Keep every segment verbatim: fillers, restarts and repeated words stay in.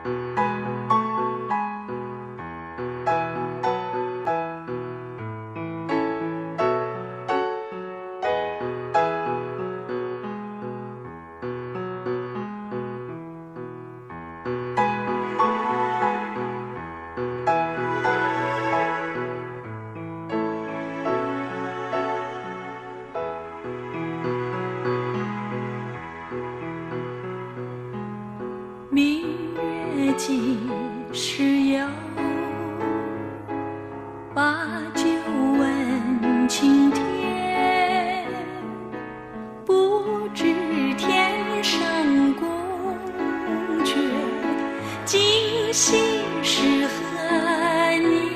几时有？把酒问青天，不知天上宫阙，今夕是何年？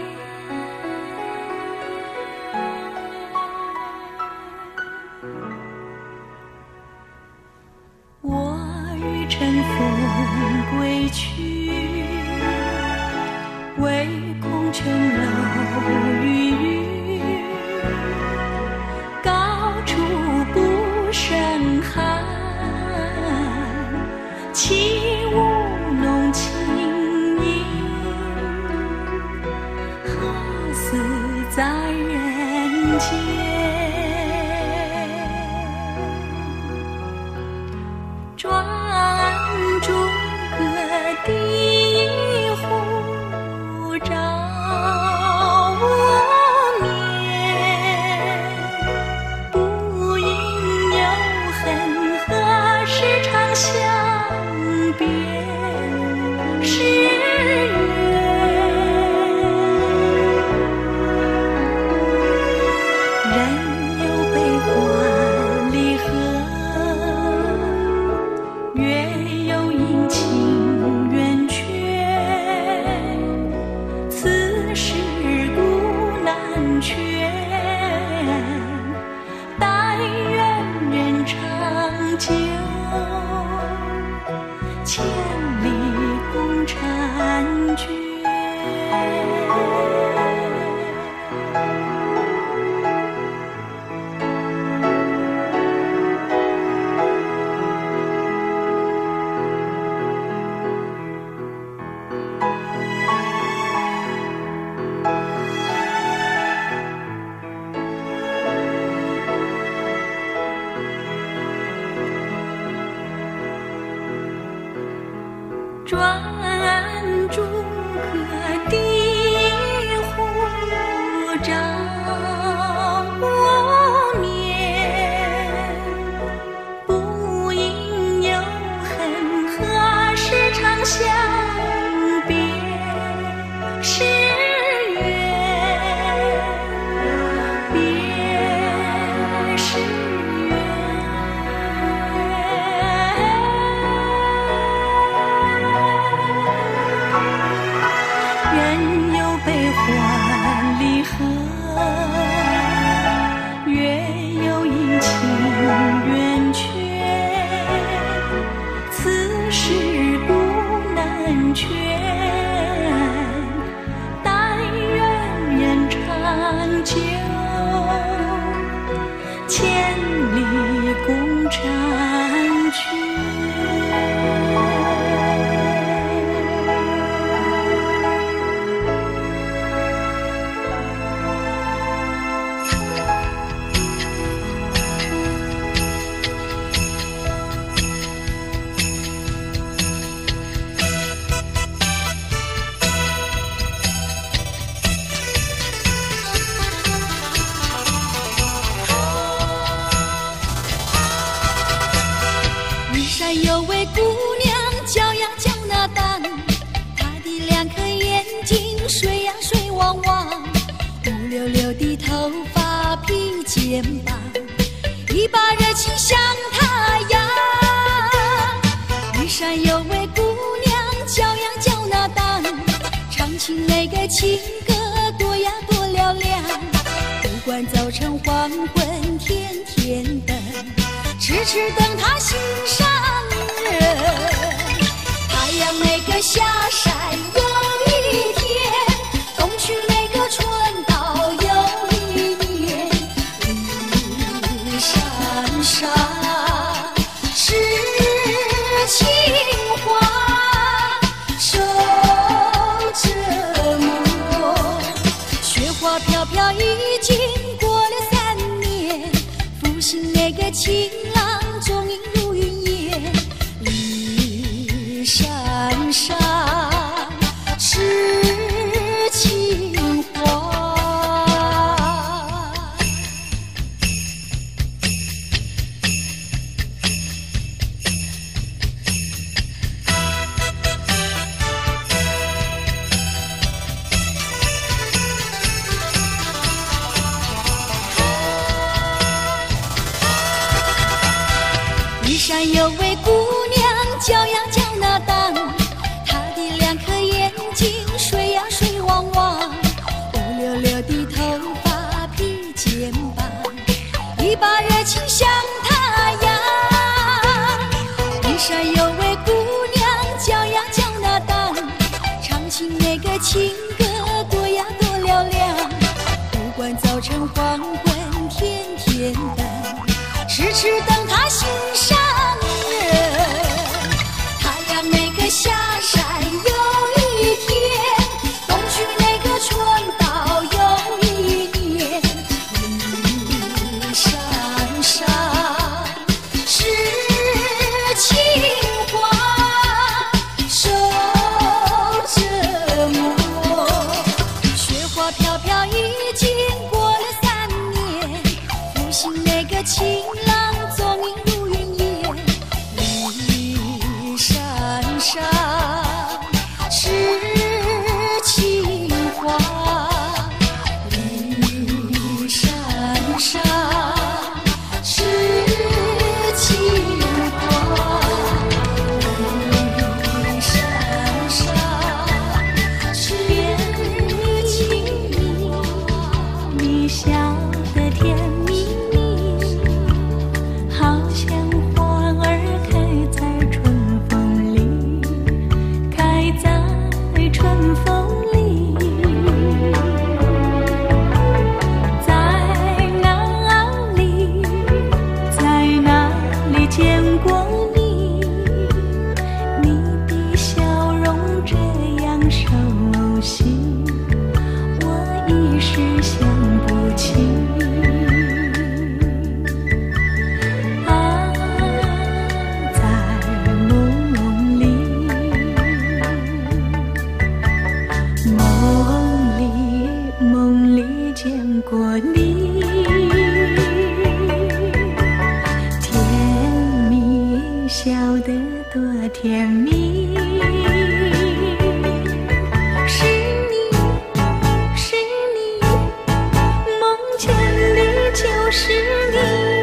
我欲乘风归去，唯恐琼楼玉宇，高处不胜寒。起舞弄清影，何似在人间？专诸葛地户照无眠，不应有恨，何时长相别时圆？人有悲欢离合，月有阴晴圆缺，此事古难全。但愿人长久，千里共婵娟。专诸葛地户照无眠，不应有恨，何时长相别时圆？别时人有悲欢离合，月有阴晴圆缺，此事古难全。但愿人长久，千里共婵娟。 有位姑娘叫呀叫那丹，她的两颗眼睛水呀水汪汪，乌溜溜的头发披肩膀，一把热情像太阳。玉山有位姑娘叫呀叫那丹，唱起那个情歌多呀多嘹亮，不管早晨黄昏天天等，痴痴等她心上人。太阳那个下山有一天，东去那个春到有一年。绿山上是情花，深山上是青花。驿山有位姑娘，叫呀叫那当，她的两颗眼睛水呀水汪汪，乌溜溜的头发披肩膀，一把热情像太阳。驿山有位姑娘，叫呀叫那当，唱起那个情歌多呀多嘹亮，不管早晨黄昏天天等，痴痴等她心上人。她呀那个下山有一天，东去那个春到有一年。驿山上是青花，守着我。雪花飘飘已经过了三年，复兴那个情郎踪影如云烟。驿山上是青花，驿山上是青花，驿山上是青花。 你笑得甜蜜蜜，好像花儿开在春风里，开在春风里。在哪里，在哪里见过你？你的笑容这样熟悉，我一时想不起。啊，在梦里，梦里，梦里见过你，甜蜜，笑得多甜蜜。是你，是你，梦见里就是你。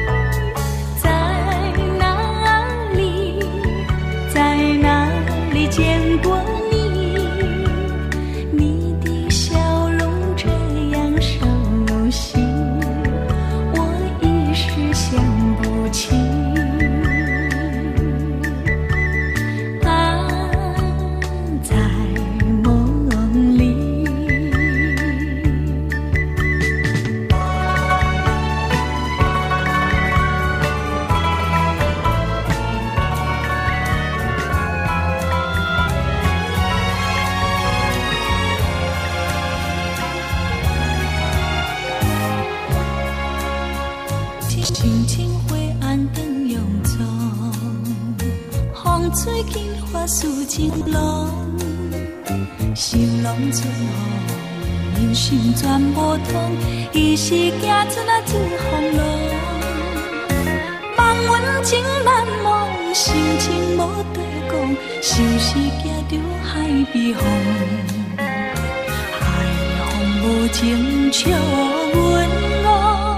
在哪里，在哪里见过你？你的笑容这样熟悉，我一时想不起。啊，在梦里。轻轻灰暗灯涌踪，风吹紧花树情浓，心拢春风，人生全无通，伊是行出啊出风浪。望阮情难忘，心情无对讲，像是行着海边风，海风无情笑阮我。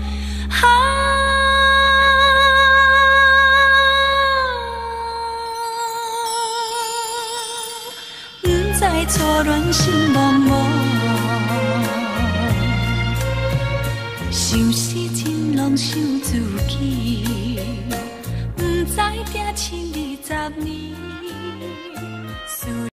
在初恋心茫茫，想是情郎想自己，不知定亲二十年。